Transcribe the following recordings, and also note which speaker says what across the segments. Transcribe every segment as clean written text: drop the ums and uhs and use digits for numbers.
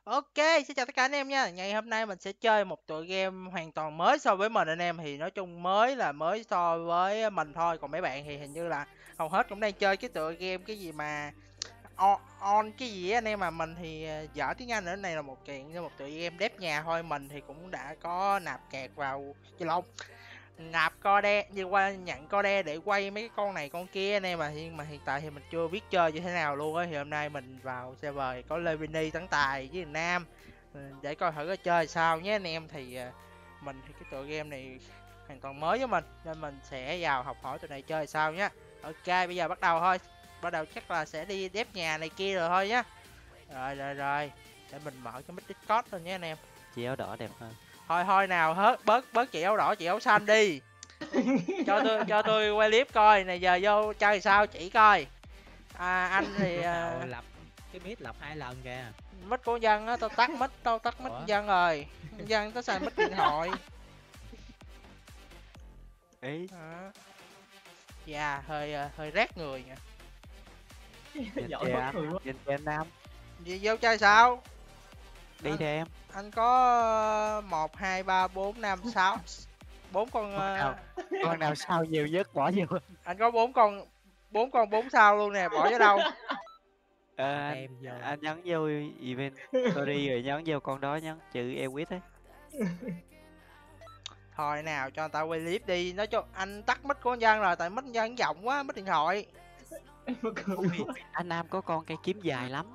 Speaker 1: Ok, xin chào tất cả anh em nha. Ngày hôm nay mình sẽ chơi một tựa game hoàn toàn mới so với mình anh em. Thì nói chung mới là mới so với mình thôi. Còn mấy bạn thì hình như là hầu hết cũng đang chơi cái tựa game cái gì mà on cái gì á anh em. Mà mình thì dở tiếng Anh nữa. Này là một tựa game đép nhà thôi. Mình thì cũng đã có nạp kẹt vào chơi lông, nạp code như qua nhận code để quay mấy cái con này con kia anh em. Nhưng mà hiện tại thì mình chưa biết chơi như thế nào luôn á. Thì hôm nay mình vào server có Levini Tấn Tài với Nam. Để coi thử coi chơi sao nhé anh em. Thì mình thì cái tựa game này hoàn toàn mới với mình nên mình sẽ vào học hỏi tụi này chơi sao nhé. Ok, bây giờ bắt đầu thôi. Bắt đầu chắc là sẽ đi đép nhà này kia rồi thôi nhá. Rồi để mình mở cái mic Discord thôi nhé anh em.
Speaker 2: Chị áo đỏ đẹp hơn.
Speaker 1: Thôi nào hết, bớt chị áo đỏ chị áo xanh đi. Cho tôi quay clip coi này, giờ vô chơi sao chỉ coi. Anh thì
Speaker 3: nào lập cái mic lập 2 lần kìa.
Speaker 1: mic của dân á, tao tắt mic dân rồi. Dân tao xài mic điện thoại.
Speaker 2: Ý
Speaker 1: Đó. Dạ hơi rát người nha.
Speaker 2: nhìn
Speaker 4: Giỏi
Speaker 2: kìa
Speaker 4: mất
Speaker 2: anh,
Speaker 4: người quá.
Speaker 2: nhìn kìa anh Nam,
Speaker 1: Gì vô chơi sao?
Speaker 2: đi theo em.
Speaker 1: Anh có 1 2 3 4 5 6 4 con
Speaker 2: Con nào sao nhiều nhất bỏ vô.
Speaker 1: anh có 4 sao luôn nè, bỏ vô đâu?
Speaker 2: Anh,
Speaker 3: Em vô.
Speaker 2: anh nhấn vô event story rồi nhấn vô con đó, nhấn chữ Ewit ấy.
Speaker 1: Thôi nào cho người ta quay clip đi. Nói cho anh tắt mic của anh dân rồi, tại mic anh dân giọng quá, mic điện thoại.
Speaker 4: Mất cười
Speaker 2: Ui,
Speaker 4: quá.
Speaker 2: anh Nam có con cây kiếm dài lắm.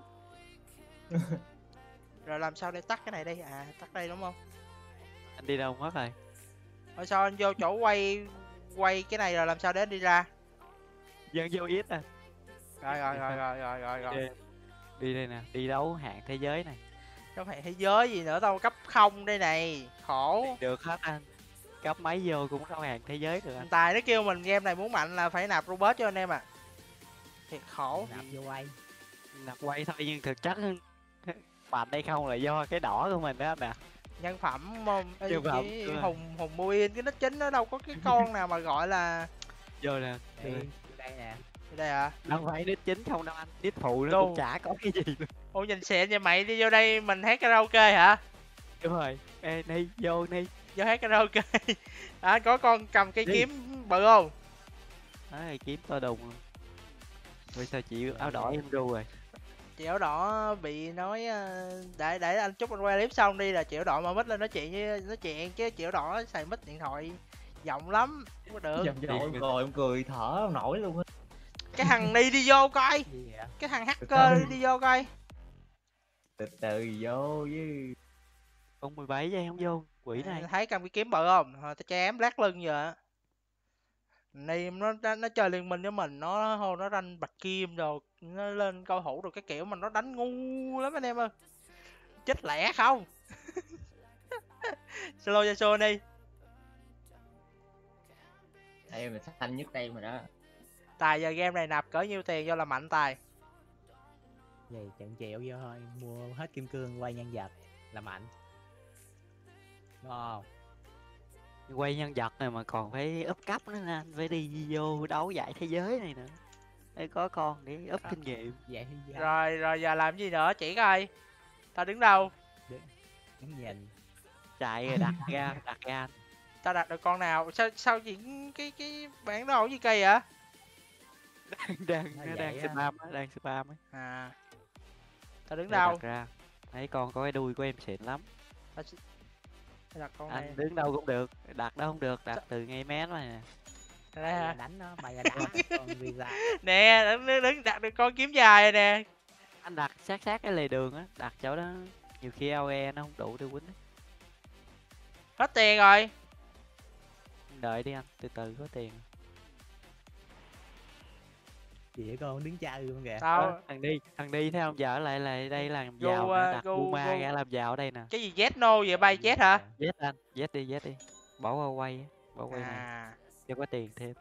Speaker 1: Rồi làm sao để tắt cái này đi? À, tắt đây đúng không?
Speaker 2: Anh đi đâu mất rồi?
Speaker 1: Rồi sao anh vô chỗ quay cái này rồi làm sao để anh đi ra?
Speaker 2: Dân vô ít à.
Speaker 1: Rồi.
Speaker 2: Đi đây nè, đi đấu hạng thế giới này.
Speaker 1: Không phải thế giới gì nữa đâu, cấp không đây này, khổ.
Speaker 2: Được hết anh. Cấp máy vô cũng đấu hạng thế giới được anh.
Speaker 1: Tài nó kêu mình game này muốn mạnh là phải nạp robot cho anh em à. Thiệt khổ.
Speaker 3: Nạp vô quay.
Speaker 2: Nạp quay thôi nhưng thực chất mạnh hay không là do cái đỏ của mình đó anh nè.
Speaker 1: Nhân phẩm
Speaker 2: Nhân phẩm,
Speaker 1: cái
Speaker 2: đúng rồi.
Speaker 1: hùng Muin cái nick chính nó đâu có cái con nào mà gọi là
Speaker 2: Vô nè.
Speaker 3: Đây, đây nè.
Speaker 1: đây à.
Speaker 2: Đâu phải đít chính không đâu anh, đít phụ nó
Speaker 1: Đâu.
Speaker 2: cũng chả có cái gì luôn.
Speaker 1: Ô nhìn xịn vậy mày, đi vô đây mình hát karaoke hả?
Speaker 2: Đúng rồi, ê đi vô đi.
Speaker 1: Vô hát karaoke. Có con cầm cây
Speaker 2: Đi.
Speaker 1: kiếm bự không?
Speaker 2: Đấy, kiếm to đùng luôn. Bây sao chị áo đỏ em ru rồi.
Speaker 1: Chị áo đỏ bị nói để anh chúc anh quay clip xong đi là chị áo đỏ mà mic lên nói chuyện chứ chị áo đỏ xài mic điện thoại giọng lắm không có được.
Speaker 4: Dầm dội em ngồi em cười thở không nổi luôn á.
Speaker 1: Cái thằng ni đi vô coi,
Speaker 3: Gì vậy?
Speaker 1: cái thằng hacker đi vô coi.
Speaker 4: Từ từ vô với
Speaker 2: Con 17 giây không vô, quỷ này.
Speaker 1: Thấy cầm cái kiếm bự không? Thôi tao chém lát lưng giờ á. Ni nó chơi liên minh với mình, nó ranh bạch kim rồi nó lên cao thủ rồi cái kiểu mà nó đánh ngu lắm anh em ơi. Chết lẻ không? Solo Yasuo đi.
Speaker 4: em là xanh nhất đây mà đó.
Speaker 1: Tài giờ game này nạp cỡ nhiêu tiền cho là mạnh Tài?
Speaker 3: Vậy trận chèo vô thôi, mua hết kim cương quay nhân vật là mạnh. Đúng không?
Speaker 2: Quay nhân vật này mà còn phải up cấp nữa nè, anh phải đi vô đấu giải thế giới này nữa. Để có con để up kinh nghiệm.
Speaker 3: Vậy thì gì?
Speaker 1: Rồi giờ làm gì nữa chỉ coi. Tao đứng đâu?
Speaker 3: Đứng nhìn.
Speaker 2: Chạy rồi đặt ra anh.
Speaker 1: Tao đặt được con nào? Sao cái bản đồ gì cây vậy?
Speaker 2: Nó đang spam ấy.
Speaker 1: À. Tao đứng
Speaker 2: Để
Speaker 1: đâu?
Speaker 2: đặt ra. Thấy con có cái đuôi của em xịn lắm.
Speaker 1: Tao đặt con này.
Speaker 2: Anh đứng đâu cũng được, đặt đâu không được, đặt từ ngay mé này nè.
Speaker 1: Đây hả?
Speaker 3: Đánh nó, mày là đánh con visa.
Speaker 1: Nè, đứng đặt được con kiếm dài rồi nè.
Speaker 2: Anh đặt sát cái lề đường á, đặt chỗ đó nhiều khi AOE nó không đủ để quýnh.
Speaker 1: Hết tiền rồi.
Speaker 2: Đợi đi anh, từ từ có tiền.
Speaker 3: Gì vậy con đứng chơi luôn kìa.
Speaker 1: Tao
Speaker 2: Thằng đi thấy không, giờ lại là đây làm
Speaker 1: Go,
Speaker 2: giàu nè, đặt
Speaker 1: go,
Speaker 2: Puma
Speaker 1: go.
Speaker 2: ra làm giàu ở đây nè.
Speaker 1: cái gì Zno vậy bay chết hả?
Speaker 2: Z anh, Z đi, bỏ qua quay á, bỏ quay này
Speaker 1: À.
Speaker 2: cho có tiền thêm.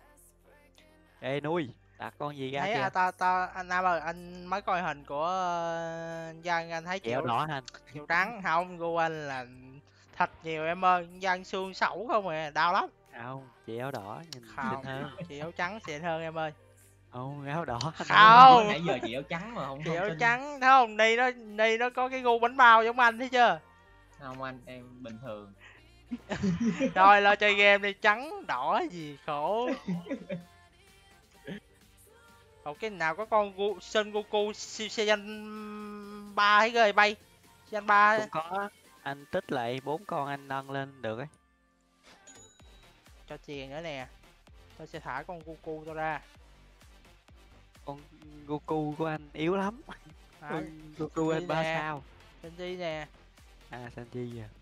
Speaker 2: Ê nuôi, đặt con gì ra
Speaker 1: Thấy
Speaker 2: kìa.
Speaker 1: tao anh Nam ơi, anh mới coi hình của Giang anh thấy
Speaker 2: Kẹo
Speaker 1: kiểu
Speaker 2: đỏ anh.
Speaker 1: kiểu trắng không, gu anh là thịt nhiều em ơi, Giang xương sẩu không à, đau lắm.
Speaker 2: Không, chị áo đỏ nhìn xinh
Speaker 1: Không,
Speaker 2: hơn.
Speaker 1: chị áo trắng xịn hơn em ơi.
Speaker 2: Ồ, áo đỏ.
Speaker 1: Không.
Speaker 4: Nãy giờ chị áo trắng mà không
Speaker 1: Chị áo
Speaker 4: tin.
Speaker 1: trắng thấy không, ni nó có cái gu bánh bao giống anh thấy chưa.
Speaker 4: Không anh, em bình thường.
Speaker 1: Rồi lo chơi game đi, trắng đỏ gì khổ. Còn cái nào có con Son Goku siêu Saiyan 3 hay gơi bay Saiyan 3.
Speaker 2: Cũng có. Anh tích lại 4 con anh nâng lên được ấy.
Speaker 1: Cho tiền nữa nè, tôi sẽ thả con Goku tôi ra.
Speaker 2: Con Goku của anh yếu lắm.
Speaker 1: Thả
Speaker 2: Con Goku anh
Speaker 1: Sanji
Speaker 2: 3
Speaker 1: nè.
Speaker 2: sao.
Speaker 1: Sanji nè.
Speaker 2: À Sanji à.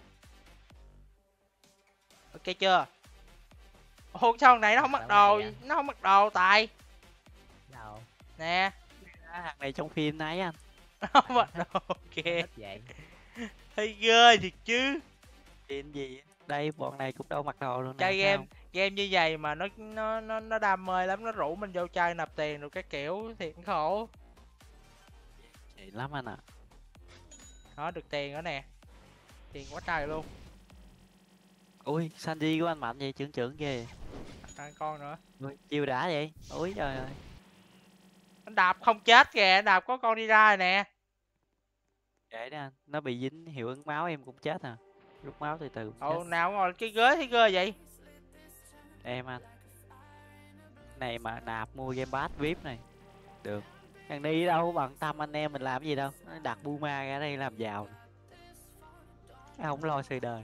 Speaker 1: Ok chưa. Ô sao thằng này nó không mặc
Speaker 3: Đâu
Speaker 1: đồ,
Speaker 3: này à?
Speaker 1: nó không mặc đồ tài
Speaker 3: Đâu
Speaker 1: nè.
Speaker 2: Thằng này trong phim nấy anh.
Speaker 1: Nó không mặc đồ. Ok
Speaker 3: thích vậy.
Speaker 1: hay ghê thiệt chứ.
Speaker 2: Phim gì? Đây bọn này cũng đâu mặc đồ luôn nè.
Speaker 1: Chơi
Speaker 2: thấy
Speaker 1: game
Speaker 2: không?
Speaker 1: game như vậy mà nó đam mê lắm, nó rủ mình vô chơi nạp tiền rồi cái kiểu thiệt khổ.
Speaker 2: Vậy lắm anh ạ.
Speaker 1: Đó được tiền nữa nè, tiền quá trời luôn.
Speaker 2: Ui Sanji của anh mạnh vậy, trưởng trưởng ghê.
Speaker 1: À, con nữa.
Speaker 2: Ui, chiêu đã vậy. Ui trời ơi.
Speaker 1: Anh đạp không chết kìa, đạp có con đi ra rồi nè.
Speaker 2: Để đó anh, nó bị dính hiệu ứng máu em cũng chết à. Rút máu từ từ cũng
Speaker 1: Ồ
Speaker 2: chết.
Speaker 1: nào ngồi cái ghế thấy ghê vậy.
Speaker 2: Em anh. Này mà nạp mua game pass VIP này. Được. Thằng đi đâu bằng tâm anh em mình làm gì đâu. Nó đặt Buma ra đây làm giàu. Không lo sự đời.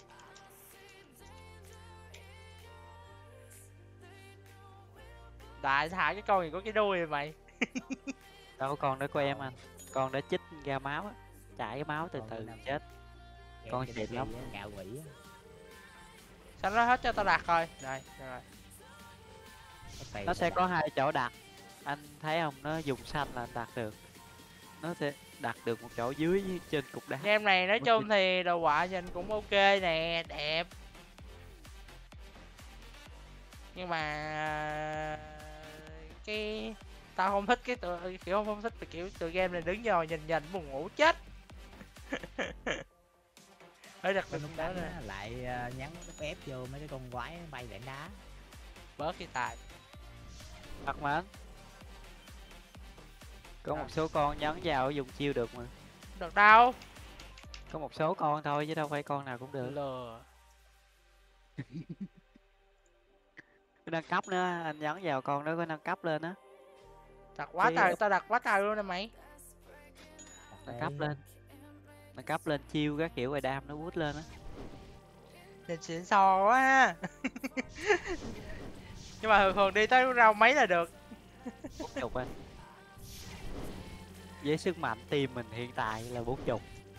Speaker 1: Đại thả cái con gì có cái đuôi rồi mày.
Speaker 2: Đâu con đó của em anh. Con đã chích ra máu á. Chảy cái máu từ
Speaker 3: Con
Speaker 2: từ
Speaker 3: năm-
Speaker 2: chết.
Speaker 3: Game
Speaker 2: Con
Speaker 3: trên
Speaker 2: xịn
Speaker 3: TV
Speaker 2: lắm.
Speaker 3: á, ngạo quỷ á.
Speaker 1: Sao nó hết cho tao đặt rồi. Rồi, rồi.
Speaker 3: Có tiền
Speaker 2: Nó sẽ
Speaker 3: để
Speaker 2: có
Speaker 3: đặt.
Speaker 2: 2 chỗ đặt. Anh thấy không? Nó dùng xanh là anh đặt được. Nó sẽ đặt được một chỗ dưới với trên cục đá.
Speaker 1: Game này nói
Speaker 2: Ủa,
Speaker 1: chung thì đồ họa nhìn cũng ok nè, đẹp. Nhưng mà cái tao không thích cái kiểu không thích kiểu tựa game này đứng vô nhìn nhìn buồn ngủ chết. Phải đặt được
Speaker 3: Con lúc
Speaker 1: đó
Speaker 3: đánh
Speaker 1: nè,
Speaker 3: á, lại nhắn nút ép vô mấy cái con quái bay lẻn đá.
Speaker 1: bớt cái tài.
Speaker 2: Thật mà anh. Có một số con nhấn vào dùng chiêu được mà.
Speaker 1: Được đâu.
Speaker 2: Có một số con thôi chứ đâu phải con nào cũng được.
Speaker 1: Lừa.
Speaker 2: Cái nâng cấp nữa, anh nhấn vào con đó có nâng cấp lên á.
Speaker 1: Đặt quá
Speaker 2: Cái-
Speaker 1: trời, tao đặt quá trời luôn nè mày.
Speaker 2: Nâng cấp lên. Nâng cấp lên chiêu các kiểu rồi đam nó boost lên á.
Speaker 1: Nhìn xịn sò quá ha. Nhưng mà thường thường đi tới rau mấy là được.
Speaker 2: 40 anh. Với sức mạnh team mình hiện tại là 40.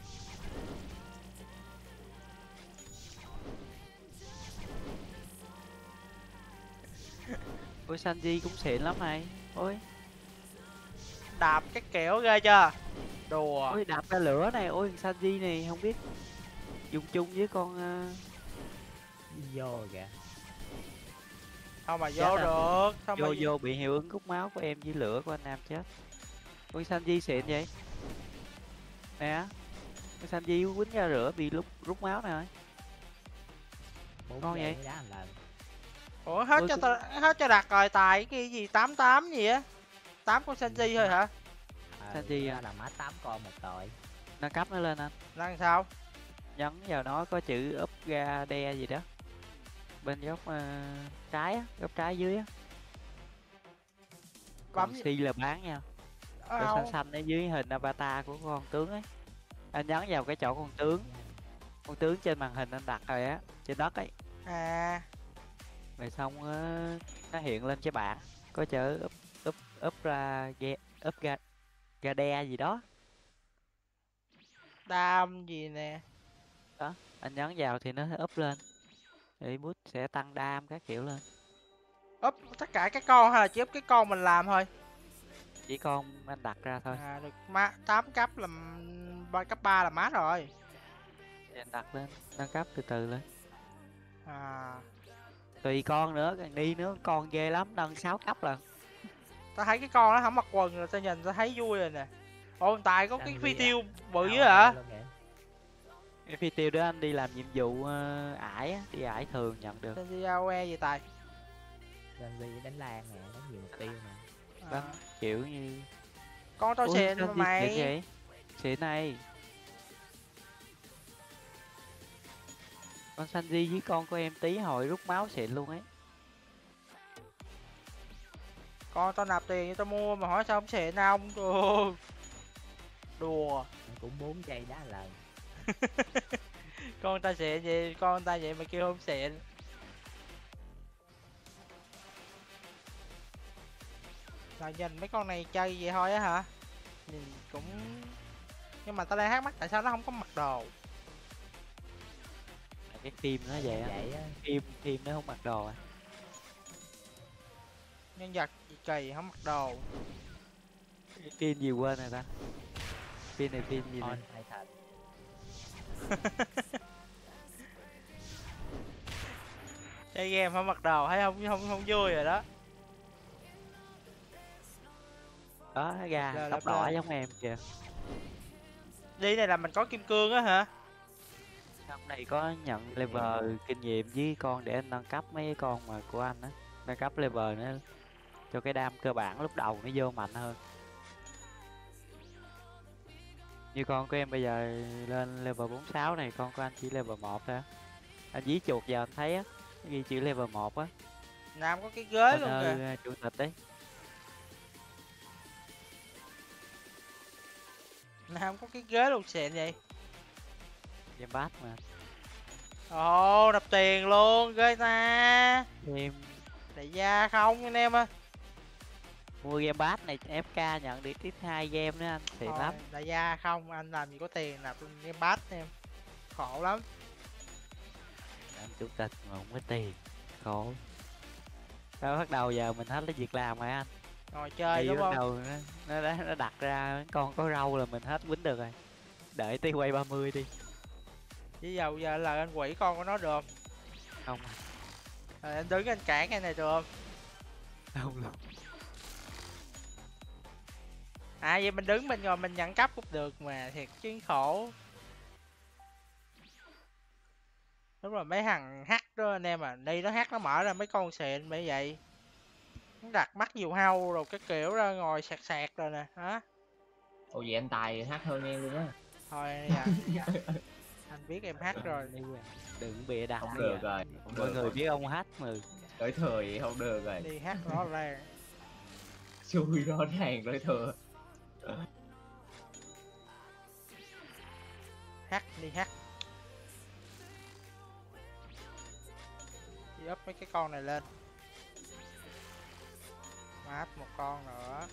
Speaker 2: Ôi Sanji cũng xịn lắm này. Ôi,
Speaker 1: Đạp cái kiểu ghê chưa. Đùa.
Speaker 2: ôi đạp ra lửa này. Ôi Sanji này không biết dùng chung với con
Speaker 3: Vô kìa.
Speaker 1: Sao mà
Speaker 2: chết
Speaker 1: vô
Speaker 2: à.
Speaker 1: được. Sao mà
Speaker 2: vô vô bị hiệu ứng hút máu của em với lửa của anh Nam chết. Ôi Sanji xịn vậy. Nè. Ôi Sanji quýnh ra lửa bị rút máu này.
Speaker 3: 4
Speaker 2: Ngon
Speaker 3: giây
Speaker 2: vậy?
Speaker 3: mới đá một lần.
Speaker 1: Ủa hết
Speaker 2: Ôi,
Speaker 1: cho
Speaker 2: cũng-
Speaker 1: tao hết cho đặt rồi tài cái gì 88 gì á. 8 con Sanji thôi hả?
Speaker 3: Ờ,
Speaker 2: Sanji
Speaker 3: đó
Speaker 2: à?
Speaker 3: là má 8 con một tội.
Speaker 2: Nâng cấp nó lên anh.
Speaker 1: Làm sao?
Speaker 2: Nhấn vào nó có chữ up ra đe gì đó. Bên góc trái á, góc trái dưới á. Còn
Speaker 1: Bấm
Speaker 2: C là bán nha. Cái xanh xanh ở dưới hình avatar của con tướng ấy. Anh nhấn vào cái chỗ con tướng. Con tướng trên màn hình anh đặt rồi á, trên đất ấy.
Speaker 1: à.
Speaker 2: Rồi xong nó hiện lên cái bảng có chữ up ra up ra đe gì đó.
Speaker 1: Đam gì nè.
Speaker 2: Anh nhấn vào thì nó up lên. Thì bút sẽ tăng đam các kiểu lên.
Speaker 1: Úp tất cả các con hay là chỉ úp cái con mình làm thôi?
Speaker 2: Chỉ con anh đặt ra thôi.
Speaker 1: À được 8 cấp là cấp 3 là mát rồi.
Speaker 2: Thì anh đặt lên, nâng cấp từ từ lên.
Speaker 1: À
Speaker 2: Tùy con nữa, càng đi nữa con ghê lắm, nâng 6 cấp lần.
Speaker 1: tao thấy cái con nó không mặc quần rồi tao nhìn tao thấy vui rồi nè. Ồ tại có cái
Speaker 3: Đang
Speaker 1: phi
Speaker 3: đi
Speaker 1: tiêu bự
Speaker 3: Ao
Speaker 1: dữ hả?
Speaker 3: luôn kìa.
Speaker 2: Cái phi tiêu đó anh đi làm nhiệm vụ ải á, đi ải thường nhận được.
Speaker 1: Sanji AOE gì tài?
Speaker 3: Sanji đánh Lan nè, đánh nhiều mục tiêu nè.
Speaker 2: Đánh
Speaker 1: À,
Speaker 2: kiểu như
Speaker 1: con tao
Speaker 2: ui
Speaker 1: xịn
Speaker 2: sao
Speaker 1: mà
Speaker 2: gì xịn
Speaker 1: mày.
Speaker 2: vậy, xịn này. Con Sanji với con của em tí hồi rút máu xịn luôn ấy.
Speaker 1: Con tao nạp tiền cho tao mua mà hỏi sao không xịn không? Trời ơi. Đùa.
Speaker 3: Nó cũng 4 giây đá lần.
Speaker 1: Con ta xịn vậy, con ta vậy mà kêu không xịn. Là nhìn mấy con này chơi vậy thôi á hả? Nhìn cũng... Nhưng mà tao đang thắc mắc tại sao nó không có mặc đồ.
Speaker 2: Cái phim nó vậy á,
Speaker 3: Vậy á.
Speaker 2: phim nó không mặc đồ à.
Speaker 1: Nhân vật gì kỳ không mặc đồ.
Speaker 2: Cái phim gì quên rồi ta, phim này phim gì này.
Speaker 3: On Titan.
Speaker 1: Chơi game không mặc đồ thấy không vui rồi đó.
Speaker 2: Đó ra
Speaker 1: Lờ,
Speaker 2: tóc
Speaker 1: lờ,
Speaker 2: đỏ
Speaker 1: lờ.
Speaker 2: giống em kìa.
Speaker 1: Đi này là mình có kim cương á hả?
Speaker 2: Trong này có nhận level kinh nghiệm với con để anh nâng cấp mấy cái con mà của anh á, nâng cấp level nữa cho cái đam cơ bản lúc đầu nó vô mạnh hơn. Như con của em bây giờ lên level 46 này, con của anh chỉ level 1 thôi á. Anh dí chuột giờ anh thấy á, nó ghi chữ level 1 á.
Speaker 1: Nam có cái ghế luôn kìa.
Speaker 2: Banner chủ tịch đấy.
Speaker 1: Nam có cái ghế luôn xịn vậy.
Speaker 2: Game pass mà.
Speaker 1: Ồ, nạp tiền luôn, ghê ta.
Speaker 2: Em
Speaker 1: Đại gia không anh em ơi.
Speaker 2: mua game pass này FK nhận được tiếp 2 game nữa anh, xịn
Speaker 1: Thôi,
Speaker 2: lắm.
Speaker 1: đại gia không, anh làm gì có tiền nạp game pass em. Khổ lắm.
Speaker 2: Anh chủ tịch mà không có tiền, khổ. Đó, bắt đầu giờ mình hết lấy việc làm rồi anh.
Speaker 1: Ngồi chơi
Speaker 2: Đi
Speaker 1: đúng
Speaker 2: bắt
Speaker 1: không?
Speaker 2: đầu nó đặt ra con có râu là mình hết quýnh được rồi. Đợi tới quay 30 đi.
Speaker 1: Chứ giờ là anh quỷ con của nó được không?
Speaker 2: Không,
Speaker 1: Rồi anh đứng anh cản cái này được không?
Speaker 2: không luôn.
Speaker 1: À vậy mình đứng mình ngồi mình nhận cấp cũng được mà, thiệt chứ khổ. Đúng rồi, mấy thằng hack đó anh em à, đi nó hack nó mở ra mấy con xịn bởi vậy. Nó đặt mắt nhiều hâu rồi cái kiểu ra ngồi sạc sạc rồi nè, hả?
Speaker 4: Ồ vậy anh Tài hát hơn em luôn á.
Speaker 1: Thôi anh biết em hack rồi.
Speaker 2: Đừng bịa đặt
Speaker 4: Không
Speaker 2: đi
Speaker 4: được
Speaker 2: à.
Speaker 4: rồi, không
Speaker 2: Mọi
Speaker 4: được
Speaker 2: người
Speaker 4: rồi.
Speaker 2: biết ông hack mà.
Speaker 4: Tới thừa vậy không được rồi.
Speaker 1: Đi hack rõ ràng.
Speaker 4: Xui rõ ràng tới thừa.
Speaker 1: Hack đi hack. Đi up mấy cái con này lên. Mát một con nữa.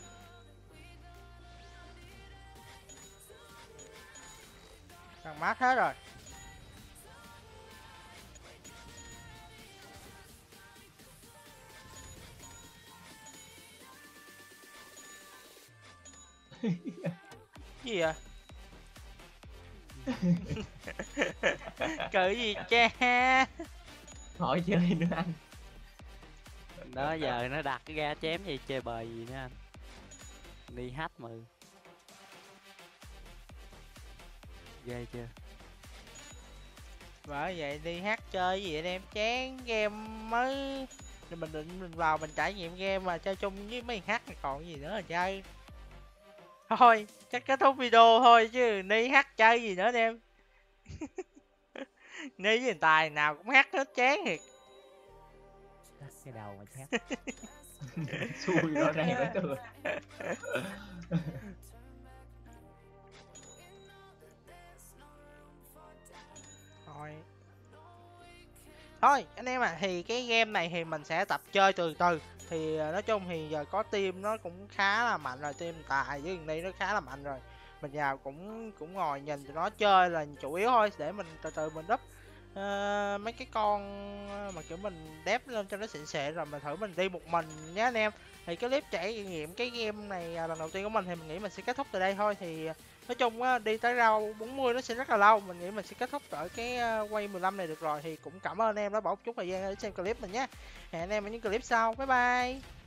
Speaker 1: Thằng mát hết rồi. Gì vậy? Cỡ gì cha?
Speaker 4: Khỏi chơi nữa anh.
Speaker 2: Đó giờ nó đặt cái ga chém gì chơi bời gì nữa anh. Đi hack mà. Ghê chưa?
Speaker 1: Bởi vậy đi hack chơi gì anh em, chán game mới. Nên mình định mình vào mình trải nghiệm game mà chơi chung với mấy thằng hack này còn gì nữa mà chơi. Thôi chắc kết thúc video thôi chứ đi hack chơi gì nữa anh em. Ni với thằng Tài nào cũng hack hết chán thiệt.
Speaker 3: Tắt cái đầu mà chát.
Speaker 4: Xui rõ ràng tới thừa.
Speaker 1: Thôi anh em à, thì cái game này thì mình sẽ tập chơi từ từ. Thì nói chung thì giờ có team nó cũng khá là mạnh rồi, team Tài với thằng Ni nó khá là mạnh rồi. Mình vào cũng ngồi nhìn tụi nó chơi là chủ yếu thôi, để mình từ từ mình up mấy cái con mà kiểu mình đép lên cho nó xịn xịn rồi mình thử mình đi một mình nhé anh em. Thì cái clip trải nghiệm cái game này lần đầu tiên của mình thì mình nghĩ mình sẽ kết thúc từ đây thôi. Thì nói chung á, đi tới rau 40 nó sẽ rất là lâu, mình nghĩ mình sẽ kết thúc ở cái quay 15 này được rồi. Thì cũng cảm ơn anh em đã bỏ một chút thời gian để xem clip mình nhé. Hẹn anh em ở những clip sau, bye bye.